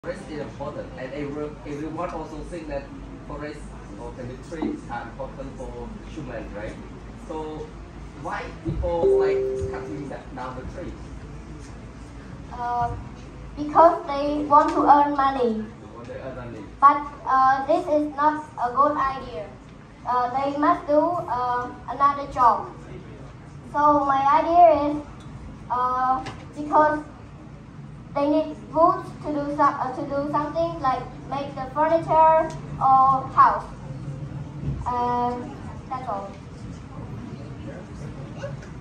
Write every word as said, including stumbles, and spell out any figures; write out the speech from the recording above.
Forest is important, and every, everyone also think that forests or maybe trees are important for human, right? So why people like cutting that, down the trees? Uh, because they want to earn money. Want to earn money. But uh, this is not a good idea. Uh, they must do uh, another job. So my idea is uh, because they need wood to do some, uh, to do something like make the furniture or house. And that's all.